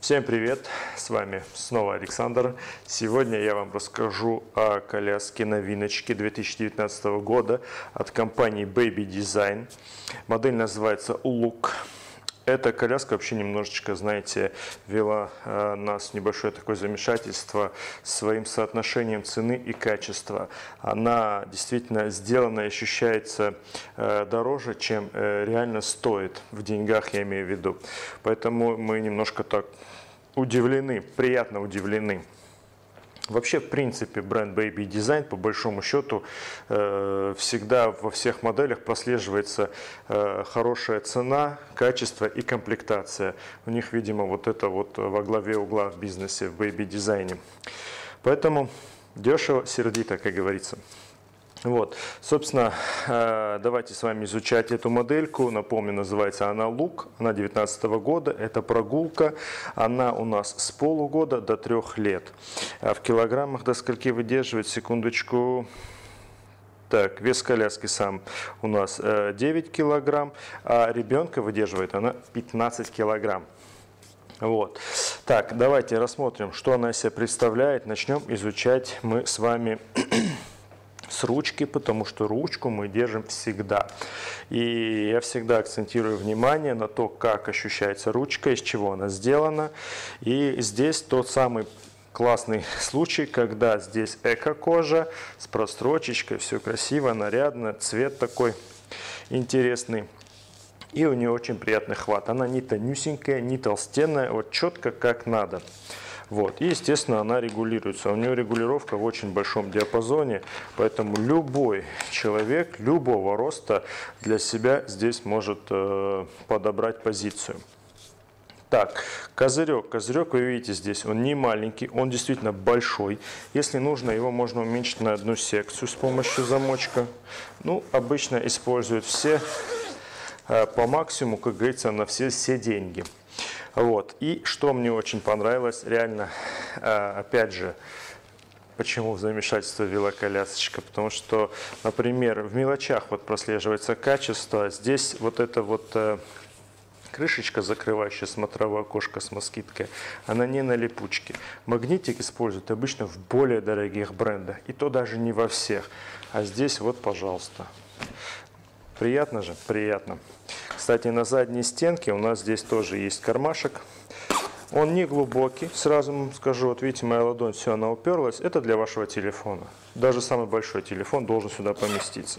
Всем привет! С вами снова Александр. Сегодня я вам расскажу о коляске новиночки 2019 года от компании Baby Design. Модель называется Look. Эта коляска вообще немножечко, знаете, ввела нас в небольшое такое замешательство своим соотношением цены и качества. Она действительно сделана и ощущается дороже, чем реально стоит, в деньгах я имею в виду. Поэтому мы немножко так удивлены, приятно удивлены. Вообще, в принципе, бренд Baby Design, по большому счету, всегда во всех моделях прослеживается хорошая цена, качество и комплектация. У них, видимо, вот это вот во главе угла в бизнесе, в Baby Design. Поэтому дешево, сердито, как говорится. Вот, собственно, давайте с вами изучать эту модельку. Напомню, называется она Look, она 2019 года, это прогулка, она у нас с полугода до 3 лет. В килограммах до скольки выдерживает, секундочку. Так, вес коляски сам у нас 9 килограмм, а ребенка выдерживает она 15 килограмм. Вот. Так, давайте рассмотрим, что она из себя представляет. Начнем изучать мы с вами с ручки, потому что ручку мы держим всегда. И я всегда акцентирую внимание на то, как ощущается ручка, из чего она сделана. И здесь тот самый классный случай, когда здесь эко-кожа с прострочечкой, все красиво, нарядно, цвет такой интересный. И у нее очень приятный хват. Она не тонюсенькая, не толстенная, вот четко как надо. Вот. И, естественно, она регулируется. У нее регулировка в очень большом диапазоне, поэтому любой человек, любого роста для себя здесь может подобрать позицию. Так, козырек. Козырек, вы видите здесь, он не маленький, он действительно большой. Если нужно, его можно уменьшить на одну секцию с помощью замочка. Ну, обычно используют все по максимуму, как говорится, на все деньги. Вот. И что мне очень понравилось, реально, опять же, почему в замешательство ввела колясочка, потому что, например, в мелочах вот прослеживается качество, здесь вот эта вот крышечка, закрывающая смотровое окошко с москиткой, она не на липучке. Магнитик используют обычно в более дорогих брендах, и то даже не во всех. А здесь вот, пожалуйста. Приятно же? Приятно. Кстати, на задней стенке у нас здесь тоже есть кармашек. Он не глубокий, сразу вам скажу. Вот видите, моя ладонь, все, она уперлась. Это для вашего телефона. Даже самый большой телефон должен сюда поместиться.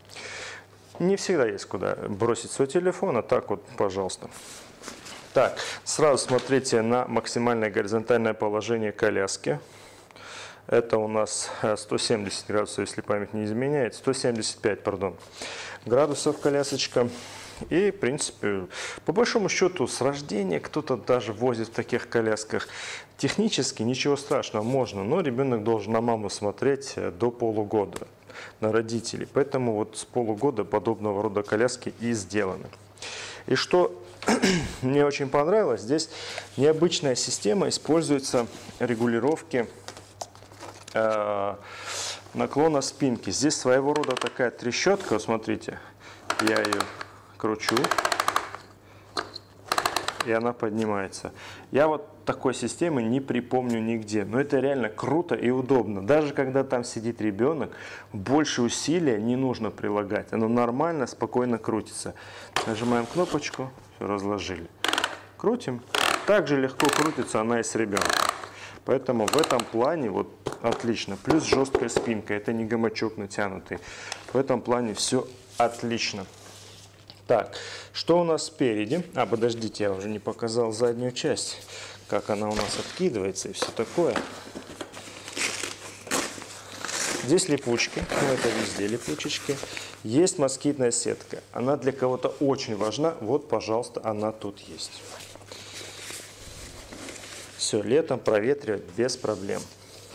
Не всегда есть куда бросить свой телефон, а так вот, пожалуйста. Так, сразу смотрите на максимальное горизонтальное положение коляски. Это у нас 170 градусов, если память не изменяет. 175, пардон, градусов колясочка. И, в принципе, по большому счету, с рождения кто-то даже возит в таких колясках. Технически ничего страшного, можно, но ребенок должен на маму смотреть до полугода, на родителей. Поэтому вот с полугода подобного рода коляски и сделаны. И что мне очень понравилось, здесь необычная система, используется регулировки наклона спинки. Здесь своего рода такая трещотка, вот смотрите, я ее кручу, и она поднимается. Я вот такой системы не припомню нигде, но это реально круто и удобно. Даже когда там сидит ребенок, больше усилия не нужно прилагать. Оно нормально, спокойно крутится. Нажимаем кнопочку, все, разложили. Крутим. Также легко крутится она и с ребенком. Поэтому в этом плане вот отлично. Плюс жесткая спинка, это не гамачок натянутый. В этом плане все отлично. Так, что у нас спереди? Подождите, я уже не показал заднюю часть, как она у нас откидывается и все такое. Здесь липучки, ну это везде липучечки. Есть москитная сетка, она для кого-то очень важна. Вот, пожалуйста, она тут есть. Все, летом проветривать без проблем.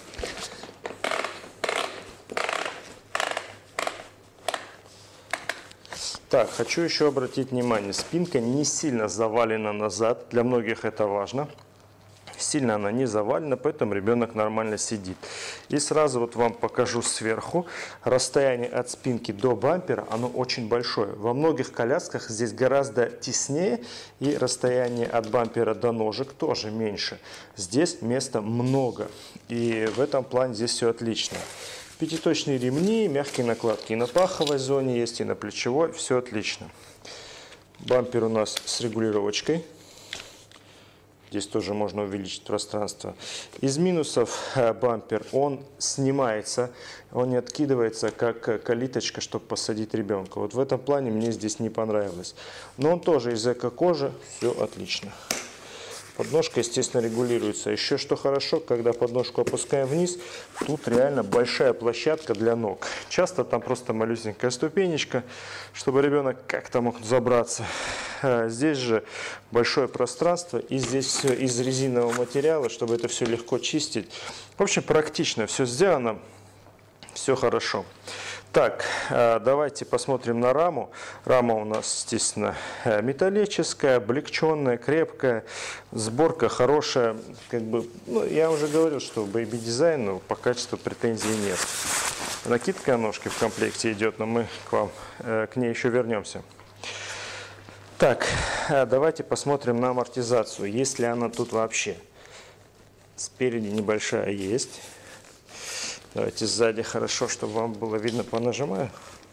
Так, хочу еще обратить внимание, спинка не сильно завалена назад, для многих это важно. Сильно она не завалена, поэтому ребенок нормально сидит. И сразу вот вам покажу сверху. Расстояние от спинки до бампера, оно очень большое. Во многих колясках здесь гораздо теснее, и расстояние от бампера до ножек тоже меньше. Здесь места много, и в этом плане здесь все отлично. Пятиточные ремни, мягкие накладки и на паховой зоне есть, и на плечевой, все отлично. Бампер у нас с регулировочкой. Здесь тоже можно увеличить пространство. Из минусов бампер, он снимается, он не откидывается, как калиточка, чтобы посадить ребенка. Вот в этом плане мне здесь не понравилось. Но он тоже из эко-кожи, все отлично. Подножка, естественно, регулируется. Еще что хорошо, когда подножку опускаем вниз, тут реально большая площадка для ног. Часто там просто малюсенькая ступенечка, чтобы ребенок как-то мог забраться. Здесь же большое пространство, и здесь все из резинового материала, чтобы это все легко чистить. В общем, практично все сделано, все хорошо. Так, давайте посмотрим на раму. Рама у нас, естественно, металлическая, облегченная, крепкая. Сборка хорошая. Как бы, ну, я уже говорил, что Baby Design, по качеству претензий нет. Накидка ножки в комплекте идет, но мы к ней еще вернемся. Так, давайте посмотрим на амортизацию. Есть ли она тут вообще? Спереди небольшая есть. Давайте сзади хорошо, чтобы вам было видно, понажимаю.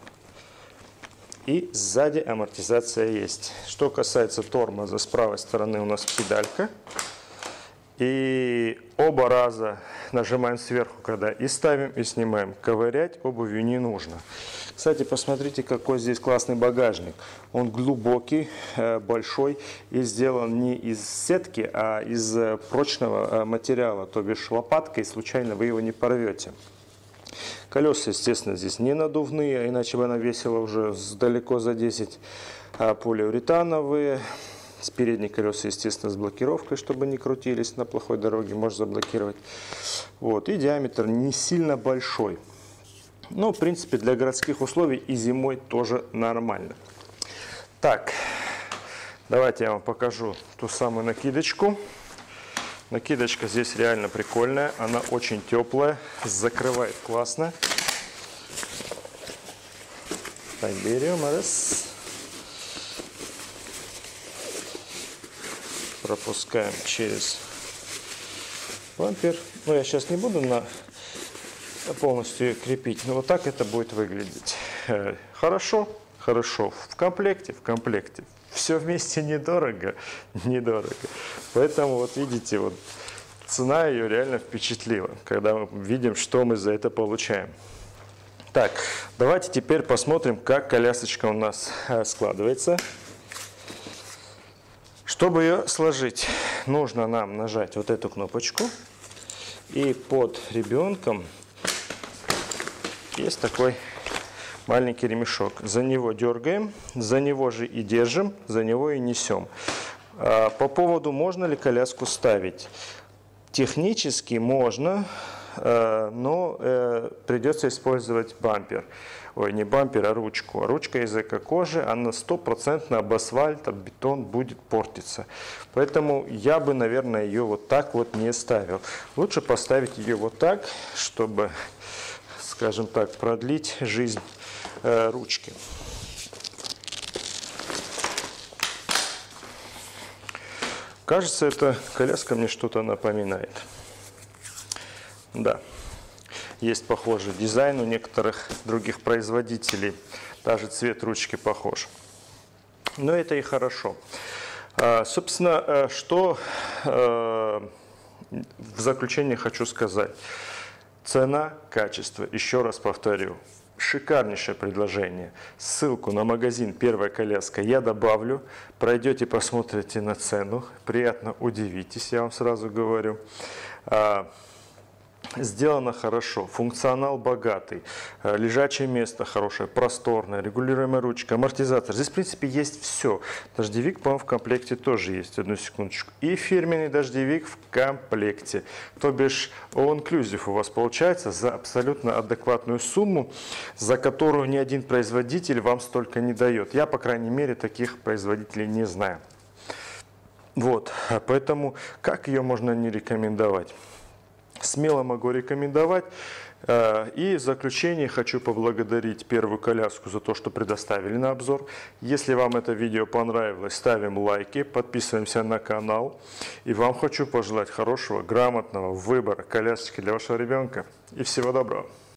И сзади амортизация есть. Что касается тормоза, с правой стороны у нас педалька. И оба раза нажимаем сверху, когда и ставим, и снимаем. Ковырять обувью не нужно. Кстати, посмотрите, какой здесь классный багажник. Он глубокий, большой и сделан не из сетки, а из прочного материала, то бишь лопаткой, случайно вы его не порвете. Колеса, естественно, здесь не надувные, иначе бы она весила уже далеко за 10. Полиуретановые. С передней колеса, естественно, с блокировкой, чтобы не крутились на плохой дороге, можно заблокировать. Вот. И диаметр не сильно большой. Но, в принципе, для городских условий и зимой тоже нормально. Так, давайте я вам покажу ту самую накидочку. Накидочка здесь реально прикольная, она очень теплая, закрывает классно. Так, берем, раз. Пропускаем через бампер. Но я сейчас не буду полностью ее крепить, но вот так это будет выглядеть. Хорошо, хорошо. В комплекте. Все вместе недорого. Поэтому вот видите, вот цена ее реально впечатлила, когда мы видим, что мы за это получаем. Так, давайте теперь посмотрим, как колясочка у нас складывается. Чтобы ее сложить, нужно нам нажать вот эту кнопочку. И под ребенком есть такой маленький ремешок. За него дергаем, за него же и держим, за него и несем. По поводу, можно ли коляску ставить. Технически можно, но придется использовать бампер. Ой, не бампер, а ручку. Ручка из эко-кожи, она 100% об асфальт, об бетон будет портиться. Поэтому я бы, наверное, ее вот так вот не ставил. Лучше поставить ее вот так, чтобы, скажем так, продлить жизнь ручки. Кажется, эта коляска мне что-то напоминает. Да. Есть похожий дизайн у некоторых других производителей. Даже цвет ручки похож. Но это и хорошо. Собственно, что в заключение хочу сказать. Цена, качество. Еще раз повторю. Шикарнейшее предложение. Ссылку на магазин «Первая коляска» я добавлю. Пройдете, посмотрите на цену. Приятно удивитесь, я вам сразу говорю. Сделано хорошо, функционал богатый, лежачее место хорошее, просторное, регулируемая ручка, амортизатор. Здесь, в принципе, есть все. Дождевик, по-моему, в комплекте тоже есть. Одну секундочку. И фирменный дождевик в комплекте. То бишь, all-inclusive у вас получается за абсолютно адекватную сумму, за которую ни один производитель вам столько не дает. Я, по крайней мере, таких производителей не знаю. Вот, поэтому как ее можно не рекомендовать? Смело могу рекомендовать. И в заключение хочу поблагодарить Первую коляску за то, что предоставили на обзор. Если вам это видео понравилось, ставим лайки, подписываемся на канал. И вам хочу пожелать хорошего, грамотного выбора колясочки для вашего ребенка. И всего доброго.